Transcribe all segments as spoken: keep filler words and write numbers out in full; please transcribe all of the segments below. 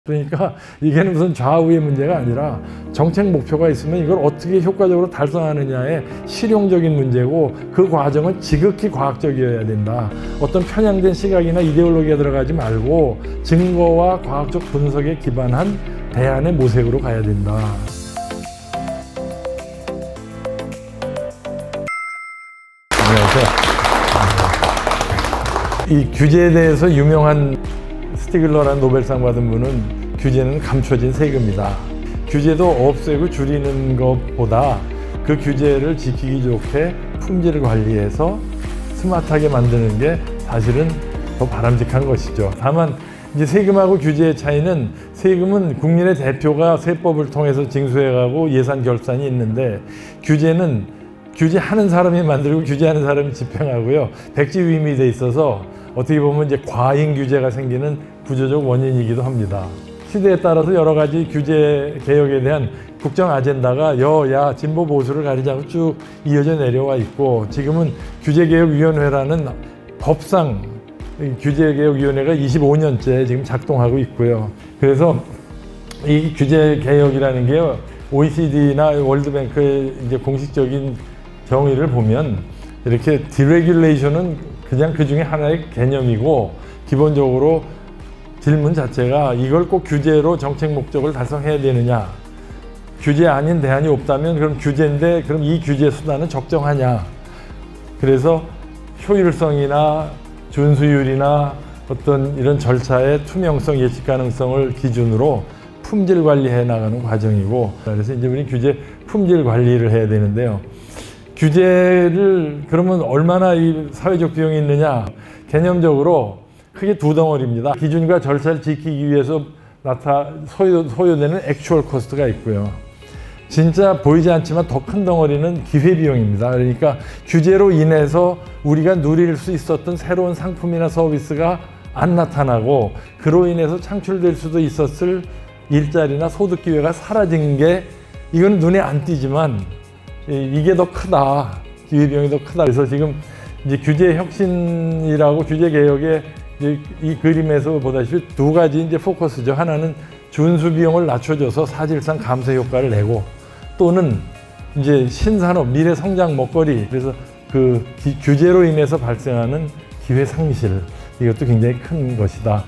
그러니까 이게 무슨 좌우의 문제가 아니라 정책 목표가 있으면 이걸 어떻게 효과적으로 달성하느냐의 실용적인 문제고, 그 과정은 지극히 과학적이어야 된다. 어떤 편향된 시각이나 이데올로기가 들어가지 말고 증거와 과학적 분석에 기반한 대안의 모색으로 가야 된다. 안녕하세요. 이 규제에 대해서 유명한 스티글러라는 노벨상 받은 분은 규제는 감춰진 세금이다. 규제도 없애고 줄이는 것보다 그 규제를 지키기 좋게 품질을 관리해서 스마트하게 만드는 게 사실은 더 바람직한 것이죠. 다만 이제 세금하고 규제의 차이는, 세금은 국민의 대표가 세법을 통해서 징수해가고 예산 결산이 있는데, 규제는 규제하는 사람이 만들고 규제하는 사람이 집행하고요. 백지위임이 돼 있어서 어떻게 보면 이제 과잉 규제가 생기는 구조적 원인이기도 합니다. 시대에 따라서 여러 가지 규제 개혁에 대한 국정 아젠다가 여야 진보 보수를 가리지 않고 쭉 이어져 내려와 있고, 지금은 규제개혁위원회라는 법상 규제개혁위원회가 이십오 년째 지금 작동하고 있고요. 그래서 이 규제개혁이라는 게 오이시디나 월드뱅크의 이제 공식적인 정의를 보면, 이렇게 디레귤레이션은 그냥 그 중에 하나의 개념이고, 기본적으로 질문 자체가 이걸 꼭 규제로 정책 목적을 달성해야 되느냐, 규제 아닌 대안이 없다면 그럼 규제인데 그럼 이 규제 수단은 적정하냐. 그래서 효율성이나 준수율이나 어떤 이런 절차의 투명성, 예측 가능성을 기준으로 품질 관리해 나가는 과정이고, 그래서 이제 우리 규제 품질 관리를 해야 되는데요. 규제를 그러면 얼마나 이 사회적 비용이 있느냐, 개념적으로 크게 두 덩어리입니다. 기준과 절차를 지키기 위해서 나타 소요, 소요되는 액추얼 코스트가 있고요. 진짜 보이지 않지만 더 큰 덩어리는 기회비용입니다. 그러니까 규제로 인해서 우리가 누릴 수 있었던 새로운 상품이나 서비스가 안 나타나고, 그로 인해서 창출될 수도 있었을 일자리나 소득 기회가 사라진 게, 이건 눈에 안 띄지만 이게 더 크다. 기회비용이 더 크다. 그래서 지금 이제 규제 혁신이라고 규제 개혁의 이 그림에서 보다시피 두 가지 이제 포커스죠. 하나는 준수 비용을 낮춰줘서 사실상 감소 효과를 내고, 또는 이제 신산업, 미래 성장 먹거리, 그래서 그 기, 규제로 인해서 발생하는 기회 상실, 이것도 굉장히 큰 것이다.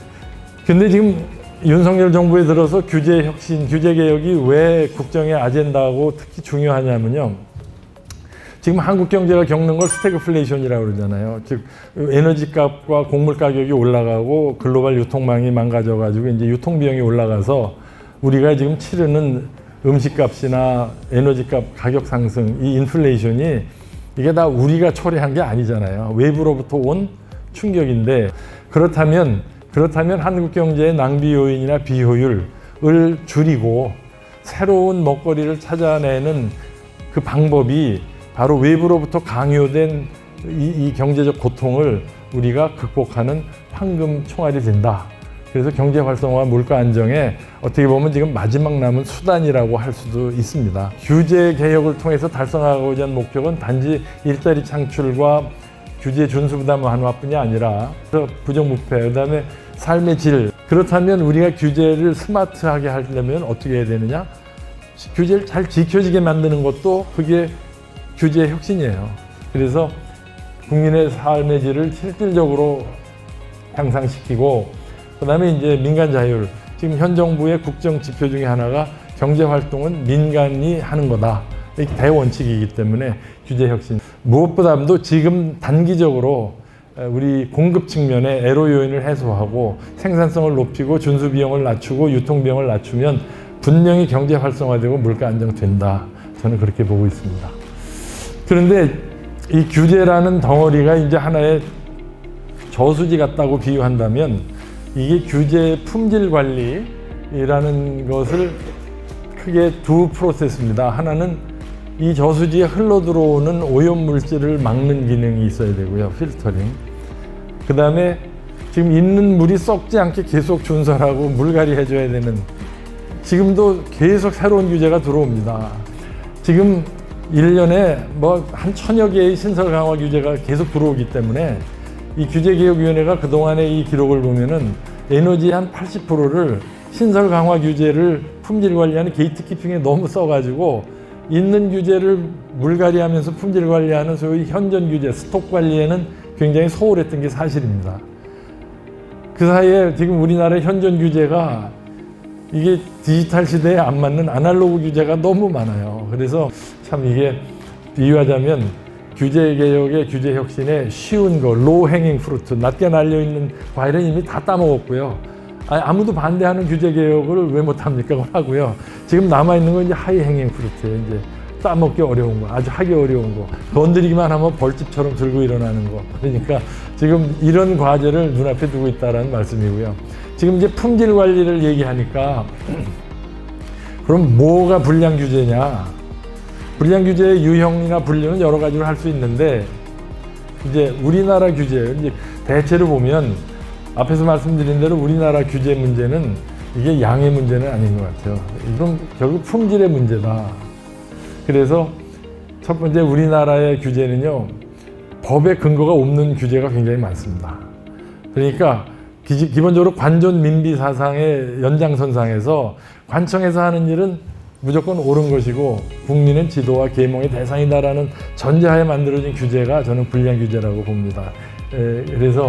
근데 지금 윤석열 정부에 들어서 규제 혁신, 규제 개혁이 왜 국정의 아젠다고 특히 중요하냐면요. 지금 한국 경제가 겪는 걸 스태그플레이션이라고 그러잖아요. 즉 에너지 값과 곡물 가격이 올라가고 글로벌 유통망이 망가져가지고 이제 유통 비용이 올라가서 우리가 지금 치르는 음식값이나 에너지값 가격 상승, 이 인플레이션이 이게 다 우리가 초래한 게 아니잖아요. 외부로부터 온 충격인데, 그렇다면 그렇다면 한국 경제의 낭비 요인이나 비효율을 줄이고 새로운 먹거리를 찾아내는 그 방법이 바로 외부로부터 강요된 이, 이 경제적 고통을 우리가 극복하는 황금 총알이 된다. 그래서 경제 활성화와 물가 안정에 어떻게 보면 지금 마지막 남은 수단이라고 할 수도 있습니다. 규제 개혁을 통해서 달성하고자 하는 목표는 단지 일자리 창출과 규제 준수 부담 완화뿐이 아니라 부정부패, 그다음에 삶의 질. 그렇다면 우리가 규제를 스마트하게 하려면 어떻게 해야 되느냐? 규제를 잘 지켜지게 만드는 것도 그게 규제 혁신이에요. 그래서 국민의 삶의 질을 실질적으로 향상시키고, 그 다음에 이제 민간 자율. 지금 현 정부의 국정 지표 중에 하나가 경제 활동은 민간이 하는 거다. 이게 대원칙이기 때문에 규제 혁신. 무엇보다도 지금 단기적으로 우리 공급 측면에 애로 요인을 해소하고 생산성을 높이고 준수 비용을 낮추고 유통 비용을 낮추면 분명히 경제 활성화되고 물가 안정된다. 저는 그렇게 보고 있습니다. 그런데 이 규제라는 덩어리가 이제 하나의 저수지 같다고 비유한다면, 이게 규제 품질 관리라는 것을 크게 두 프로세스입니다. 하나는 이 저수지에 흘러 들어오는 오염물질을 막는 기능이 있어야 되고요. 필터링. 그 다음에 지금 있는 물이 썩지 않게 계속 준설하고 물갈이 해줘야 되는, 지금도 계속 새로운 규제가 들어옵니다. 지금 일 년에 뭐 한 천여 개의 신설 강화 규제가 계속 들어오기 때문에 이 규제개혁위원회가 그동안의 이 기록을 보면은 에너지 한 팔십 퍼센트를 신설 강화 규제를 품질 관리하는 게이트키핑에 너무 써가지고 있는 규제를 물갈이하면서 품질 관리하는 소위 현전 규제, 스톡 관리에는 굉장히 소홀했던 게 사실입니다. 그 사이에 지금 우리나라의 현전 규제가 이게 디지털 시대에 안 맞는 아날로그 규제가 너무 많아요. 그래서 참 이게 비유하자면 규제 개혁의 규제 혁신에 쉬운 거, 로우 행잉 프루트, 낮게 날려있는 과일은 이미 다 따먹었고요. 아무도 반대하는 규제 개혁을 왜 못합니까? 하고요. 지금 남아있는 건 이제 하이 행잉 프루트예요. 이제 따먹기 어려운 거, 아주 하기 어려운 거, 건드리기만 하면 벌집처럼 들고 일어나는 거. 그러니까 지금 이런 과제를 눈앞에 두고 있다는 말씀이고요. 지금 이제 품질 관리를 얘기하니까 그럼 뭐가 불량 규제냐? 불량 규제의 유형이나 분류는 여러 가지로 할 수 있는데 이제 우리나라 규제예요. 이제 대체로 보면 앞에서 말씀드린 대로 우리나라 규제 문제는 이게 양의 문제는 아닌 것 같아요. 이건 결국 품질의 문제다. 그래서 첫 번째 우리나라의 규제는요, 법에 근거가 없는 규제가 굉장히 많습니다. 그러니까 기, 기본적으로 관존 민비 사상의 연장선상에서 관청에서 하는 일은 무조건 옳은 것이고 국민은 지도와 계몽의 대상이다라는 전제하에 만들어진 규제가 저는 불량 규제라고 봅니다. 에, 그래서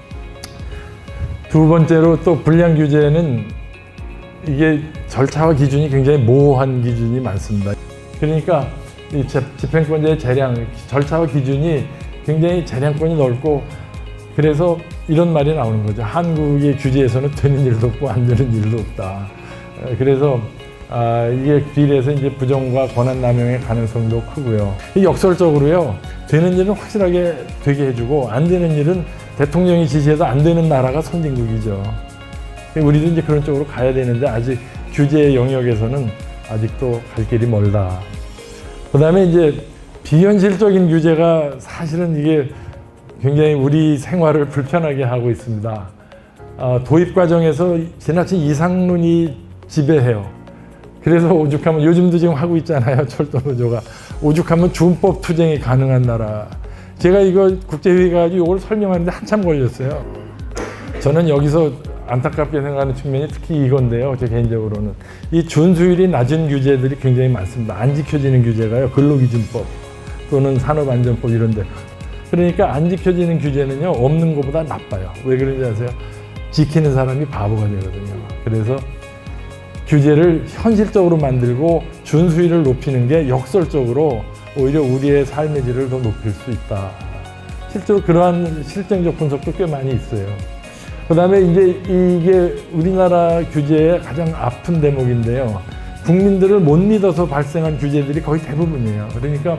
두 번째로 또 불량 규제는 이게 절차와 기준이 굉장히 모호한 기준이 많습니다. 그러니까 이 집행권자의 재량, 절차와 기준이 굉장히 재량권이 넓고 그래서 이런 말이 나오는 거죠. 한국의 규제에서는 되는 일도 없고 안 되는 일도 없다. 그래서 아, 이게 비례해서 이제 부정과 권한 남용의 가능성도 크고요. 이 역설적으로요, 되는 일은 확실하게 되게 해주고 안 되는 일은 대통령이 지시해서 안 되는 나라가 선진국이죠. 우리도 이제 그런 쪽으로 가야 되는데 아직 규제의 영역에서는 아직도 갈 길이 멀다. 그 다음에 이제 비현실적인 규제가 사실은 이게 굉장히 우리 생활을 불편하게 하고 있습니다. 어, 도입 과정에서 지나친 이상론이 지배해요. 그래서 오죽하면 요즘도 지금 하고 있잖아요. 철도노조가. 오죽하면 준법 투쟁이 가능한 나라. 제가 이거 국제회의 가지고 이걸 설명하는데 한참 걸렸어요. 저는 여기서 안타깝게 생각하는 측면이 특히 이건데요. 제 개인적으로는. 이 준수율이 낮은 규제들이 굉장히 많습니다. 안 지켜지는 규제가요. 근로기준법 또는 산업안전법 이런 데. 그러니까 안 지켜지는 규제는요. 없는 것보다 나빠요. 왜 그런지 아세요? 지키는 사람이 바보가 되거든요. 그래서 규제를 현실적으로 만들고 준수율을 높이는 게 역설적으로 오히려 우리의 삶의 질을 더 높일 수 있다. 실제로 그러한 실증적 분석도 꽤 많이 있어요. 그 다음에 이제 이게 우리나라 규제의 가장 아픈 대목인데요. 국민들을 못 믿어서 발생한 규제들이 거의 대부분이에요. 그러니까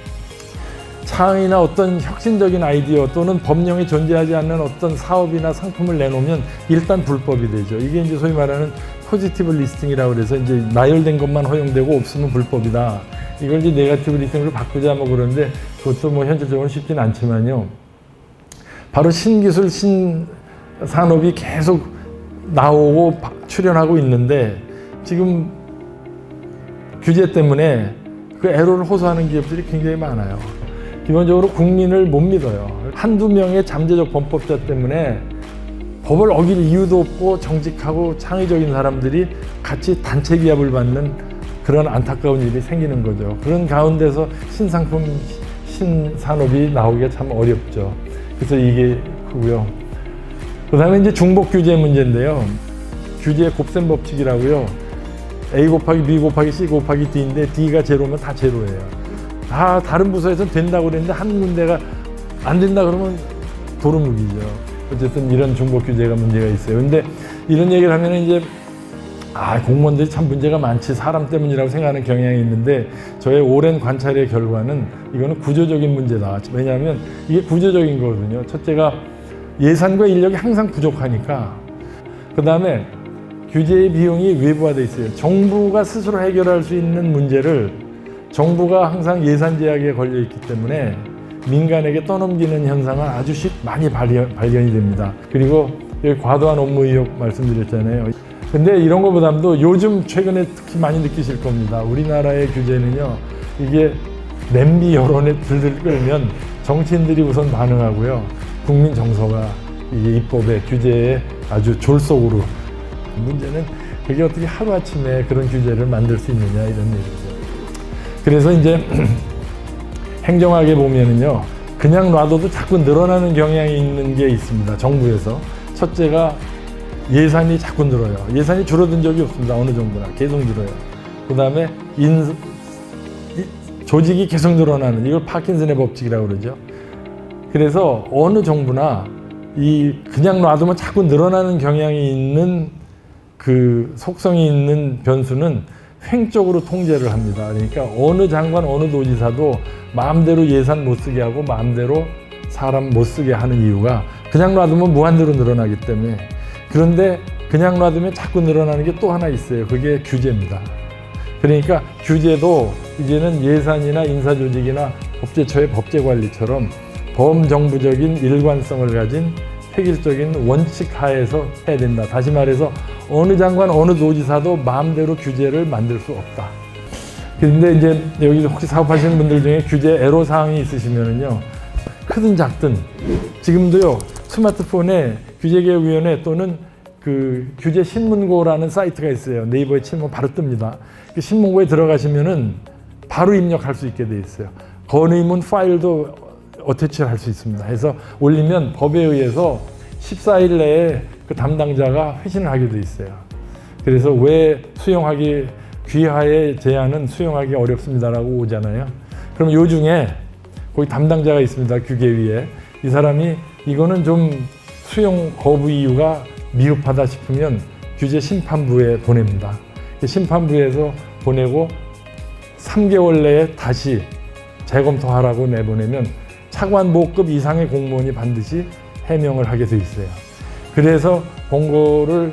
창의나 어떤 혁신적인 아이디어 또는 법령이 존재하지 않는 어떤 사업이나 상품을 내놓으면 일단 불법이 되죠. 이게 이제 소위 말하는 포지티브 리스팅이라고 그래서 이제 나열된 것만 허용되고 없으면 불법이다. 이걸 이제 네거티브 리스팅으로 바꾸자 뭐 그러는데 그것도 뭐 현실적으로 쉽진 않지만요. 바로 신기술, 신산업이 계속 나오고 출현하고 있는데 지금 규제 때문에 그 애로를 호소하는 기업들이 굉장히 많아요. 기본적으로 국민을 못 믿어요. 한두 명의 잠재적 범법자 때문에 법을 어길 이유도 없고 정직하고 창의적인 사람들이 같이 단체 기합을 받는 그런 안타까운 일이 생기는 거죠. 그런 가운데서 신상품, 신산업이 나오기가 참 어렵죠. 그래서 이게 크고요. 그 다음에 이제 중복 규제 문제인데요. 규제의 곱셈 법칙이라고요. A 곱하기 B 곱하기 C 곱하기 D인데 D가 제로면 다 제로예요. 다 다른 부서에서는 된다고 그랬는데 한 군데가 안 된다 그러면 도루묵이죠. 어쨌든 이런 중복 규제가 문제가 있어요. 근데 이런 얘기를 하면 이제 아 공무원들이 참 문제가 많지 사람 때문이라고 생각하는 경향이 있는데 저의 오랜 관찰의 결과는 이거는 구조적인 문제다. 왜냐하면 이게 구조적인 거거든요. 첫째가 예산과 인력이 항상 부족하니까 그 다음에 규제의 비용이 외부화돼 있어요. 정부가 스스로 해결할 수 있는 문제를 정부가 항상 예산 제약에 걸려 있기 때문에 민간에게 떠넘기는 현상은 아주 쉽 많이 발견, 발견이 됩니다. 그리고 여기 과도한 업무 의욕 말씀드렸잖아요. 근데 이런 것보다도 요즘 최근에 특히 많이 느끼실 겁니다. 우리나라의 규제는요. 이게 냄비 여론에 들들 끌면 정치인들이 우선 반응하고요. 국민 정서가 이게 입법에 규제에 아주 졸속으로 문제는 그게 어떻게 하루아침에 그런 규제를 만들 수 있느냐 이런 얘기죠. 그래서 이제 행정학에 보면은요, 그냥 놔둬도 자꾸 늘어나는 경향이 있는 게 있습니다. 정부에서. 첫째가 예산이 자꾸 늘어요. 예산이 줄어든 적이 없습니다. 어느 정도나 계속 늘어요. 그 다음에 인 조직이 계속 늘어나는, 이걸 파킨슨의 법칙이라고 그러죠. 그래서 어느 정부나 이 그냥 놔두면 자꾸 늘어나는 경향이 있는 그 속성이 있는 변수는 횡적으로 통제를 합니다. 그러니까 어느 장관, 어느 도지사도 마음대로 예산 못 쓰게 하고 마음대로 사람 못 쓰게 하는 이유가 그냥 놔두면 무한대로 늘어나기 때문에. 그런데 그냥 놔두면 자꾸 늘어나는 게 또 하나 있어요. 그게 규제입니다. 그러니까 규제도 이제는 예산이나 인사조직이나 법제처의 법제관리처럼 범정부적인 일관성을 가진 획일적인 원칙 하에서 해야 된다. 다시 말해서 어느 장관, 어느 도지사도 마음대로 규제를 만들 수 없다. 그런데 이제 여기 혹시 사업하시는 분들 중에 규제 애로사항이 있으시면은요, 크든 작든 지금도요, 스마트폰에 규제개혁위원회 또는 그 규제신문고라는 사이트가 있어요. 네이버에 치면 바로 뜹니다. 그 신문고에 들어가시면은 바로 입력할 수 있게 돼 있어요. 건의문 파일도 어태치를 할 수 있습니다. 해서 올리면 법에 의해서 십사 일 내에 그 담당자가 회신을 하게 돼 있어요. 그래서 왜 수용하기, 귀하의 제안은 수용하기 어렵습니다라고 오잖아요. 그럼 요 중에 거기 담당자가 있습니다. 규계위에. 이 사람이 이거는 좀 수용 거부 이유가 미흡하다 싶으면 규제심판부에 보냅니다. 심판부에서 보내고 삼 개월 내에 다시 재검토하라고 내보내면 차관보급 이상의 공무원이 반드시 해명을 하게 돼 있어요. 그래서 공고를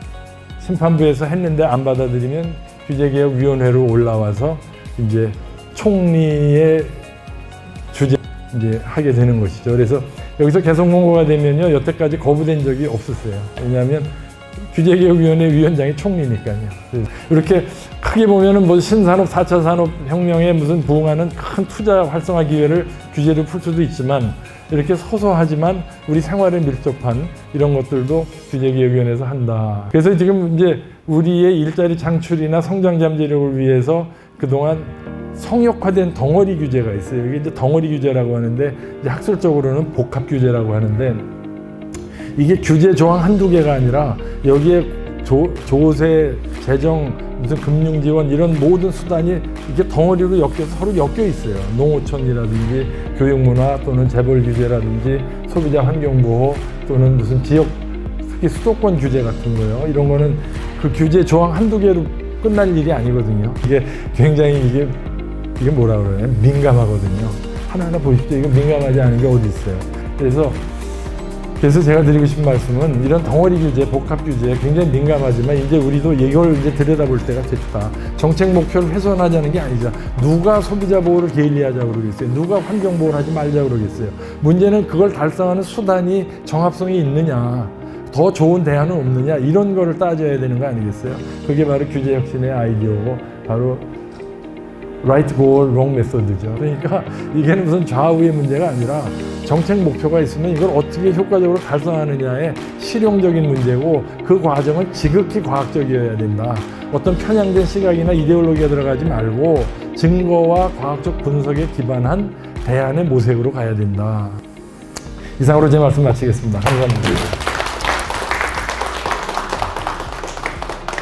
심판부에서 했는데 안 받아들이면 규제개혁위원회로 올라와서 이제 총리의 주재 이제 하게 되는 것이죠. 그래서 여기서 개선 공고가 되면요, 여태까지 거부된 적이 없었어요. 왜냐하면 규제개혁위원회 위원장이 총리니까요. 이렇게 크게 보면은 뭐 신산업, 사 차 산업혁명에 무슨 부응하는 큰 투자 활성화 기회를 규제로 풀 수도 있지만, 이렇게 소소하지만 우리 생활에 밀접한 이런 것들도 규제개혁위원회에서 한다. 그래서 지금 이제 우리의 일자리 창출이나 성장 잠재력을 위해서 그동안 성역화된 덩어리 규제가 있어요. 이게 이제 덩어리 규제라고 하는데, 이제 학술적으로는 복합 규제라고 하는데, 이게 규제 조항 한두 개가 아니라 여기에 조, 조세, 재정, 무슨 금융 지원 이런 모든 수단이 이게 덩어리로 엮여서 서로 엮여 있어요. 농어촌이라든지 교육문화 또는 재벌 규제라든지 소비자 환경보호 또는 무슨 지역, 특히 수도권 규제 같은 거요. 이런 거는 그 규제 조항 한두 개로 끝날 일이 아니거든요. 이게 굉장히 이게 이게 뭐라 그러냐, 민감하거든요. 하나하나 보십시오. 이거 민감하지 않은 게 어디 있어요. 그래서 그래서 제가 드리고 싶은 말씀은 이런 덩어리 규제, 복합 규제에 굉장히 민감하지만 이제 우리도 이걸 이제 들여다볼 때가 됐다. 정책 목표를 훼손하자는 게 아니죠. 누가 소비자 보호를 게을리하자고 그러겠어요. 누가 환경 보호를 하지 말자고 그러겠어요. 문제는 그걸 달성하는 수단이 정합성이 있느냐, 더 좋은 대안은 없느냐, 이런 거를 따져야 되는 거 아니겠어요? 그게 바로 규제 혁신의 아이디어고 바로 right goal, wrong method죠. 그러니까 이게 무슨 좌우의 문제가 아니라 정책 목표가 있으면 이걸 어떻게 효과적으로 달성하느냐의 실용적인 문제고, 그 과정은 지극히 과학적이어야 된다. 어떤 편향된 시각이나 이데올로기가 들어가지 말고 증거와 과학적 분석에 기반한 대안의 모색으로 가야 된다. 이상으로 제 말씀 마치겠습니다. 감사합니다.